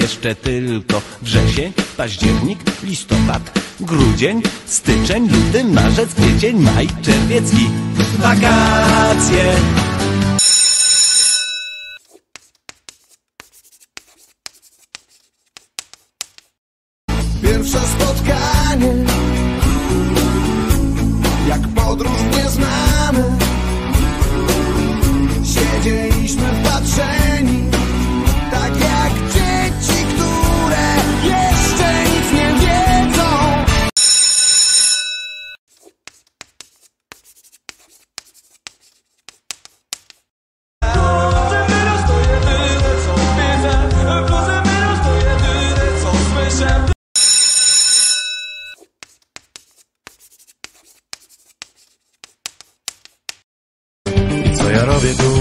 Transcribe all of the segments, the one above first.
jeszcze tylko wrzesień, październik, listopad, grudzień, styczeń, luty, marzec, kwiecień, maj, czerwiec i wakacje. Pierwsze spotkanie, jak podróż nieznamy. Siedzieliśmy wpatrzeni, tak jak dzieci, które jeszcze nic nie wiedzą. Co ja robię tu?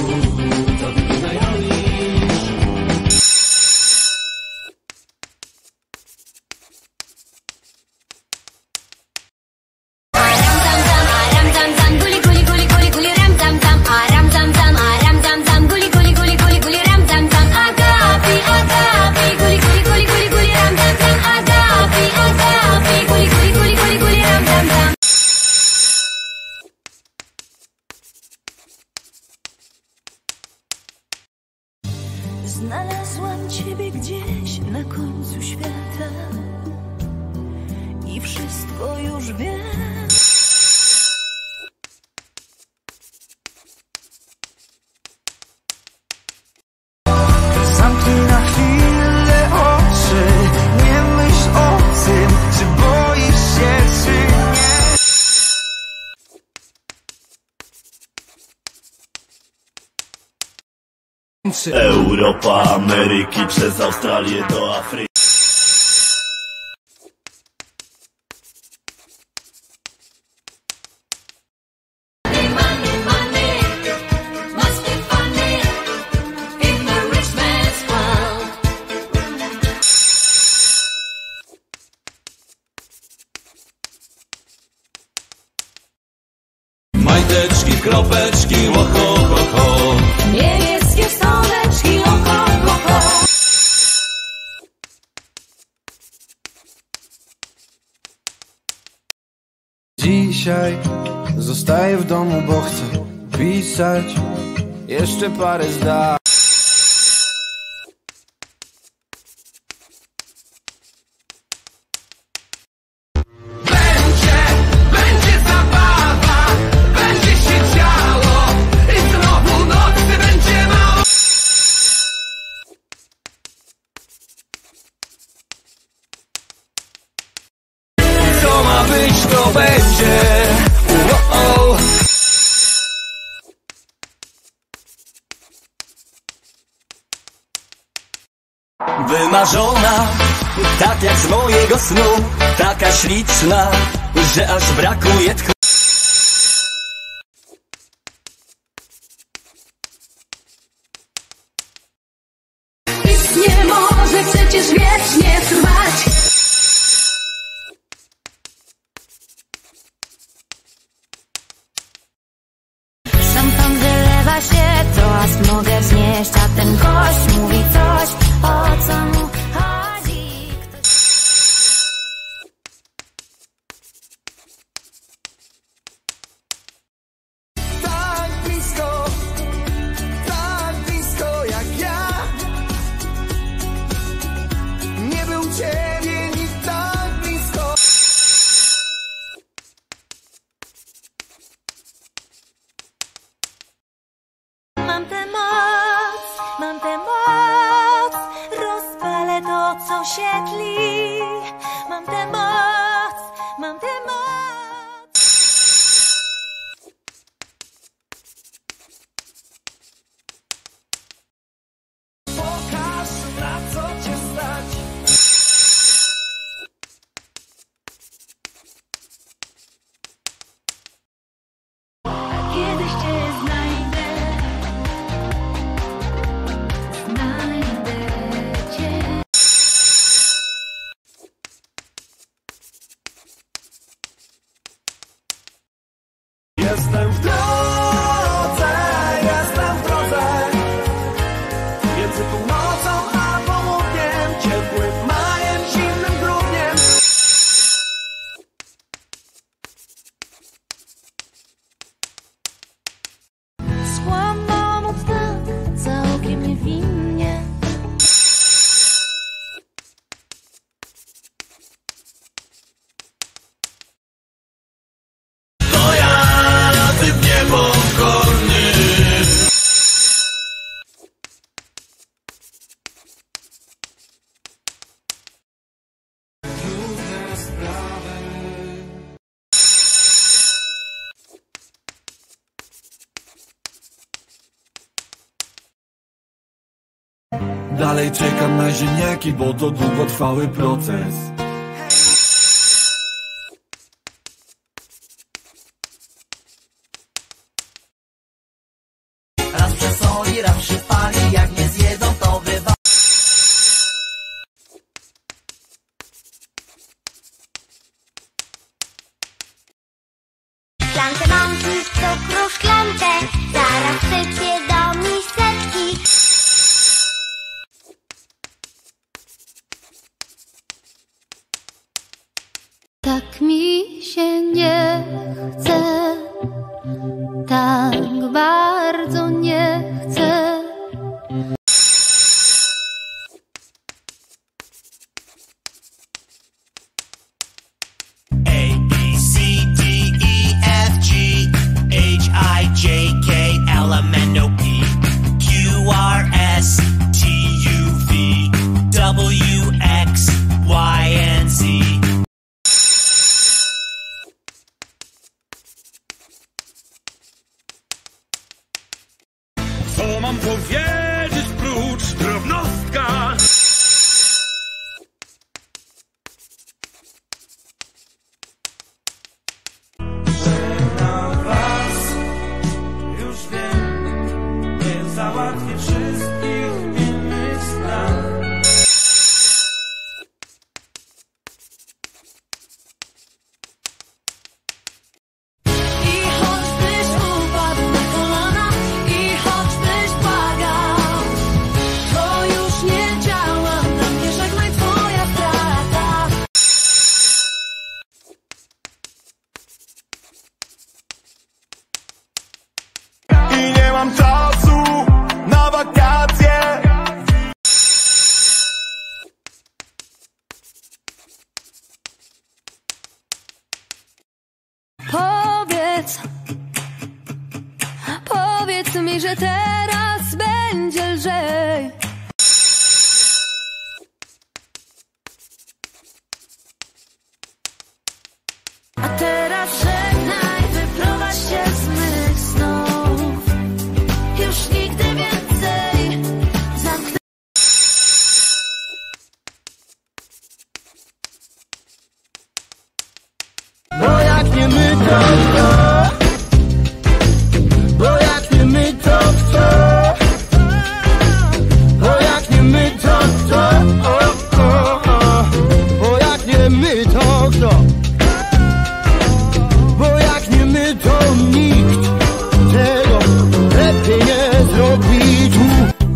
Znalazłam ciebie gdzieś na końcu świata i wszystko już wiem. Zamknij na chwilę oczy, nie myśl o tym, czy boisz się, czy nie. Europa, Ameryki, przez Australię do Afryki. Majteczki, kropeczki, ho, ho, ho, ho. Niebieskie stoleczki, oko, oko. Dzisiaj zostaję w domu, bo chcę pisać jeszcze parę zdań. Będzie zabawa, będzie się działo i znowu nocy będzie mało. Co ma być, to będzie. Wymarzona, tak jak z mojego snu, taka śliczna, że aż brakuje tchu. Nic nie może przecież wiecznie trwać. Szampan wylewa się, toast mogę wznieść, a ten gość mówi coś, o co mu chodzi. Tak blisko jak ja. Nie był ciebie nikt tak blisko. Mam tę moc, rozpalę to, co się tli. Mam tę moc, mam tę moc. Pokaż, na co cię stać. Kiedyś cię znajdę cię. Jestem w drodze, między północą a południem. dalej czekam na ziemniaki, bo to długotrwały proces. Raz przesoli, raz przypali, jak nie zjedzą to bywa. Szklankę mam tu cukru, szklankę, zaraz sypie do miseczki. Tak mi się nie chce, tak bardzo nie chcę. A, B, C, D, E, F, G, H, I, J, K, L, M, N, O, P, Q, R, S, T, U, V, W, X, Y, and Z. Co mam powiedzieć prócz drobnostka? Na was już wiem, nie załatwię wszystkich innych spraw. I choćbyś upadł na kolana, i choćbyś błagał, to już nie działa na mnie, żegnaj twoja strata. I nie mam czasu na wakacje. Powiedz mi, że teraz będzie lżej. A teraz żegnaj, wyprowadź się z mych snów. Już nigdy więcej zamknę. Bo jak nie my to kto? Bo jak nie my to kto? Bo jak nie my to kto? Bo jak nie my to kto? Bo jak nie my to nikt tego lepiej nie zrobi tu.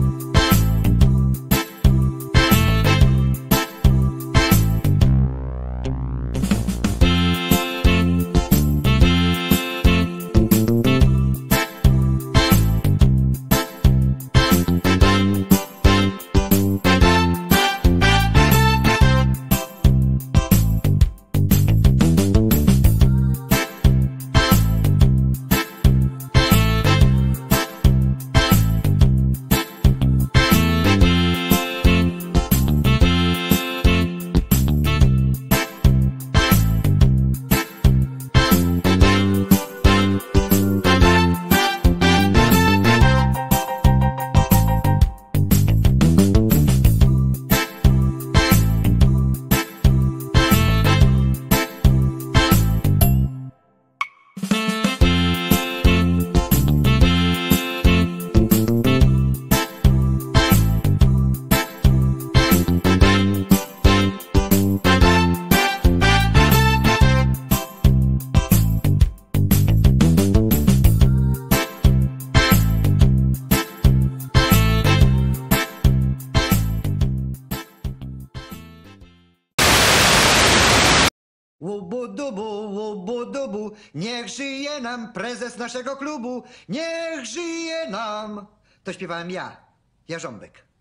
Łubu-dubu, niech żyje nam prezes naszego klubu, niech żyje nam. To śpiewałem ja, Jarząbek.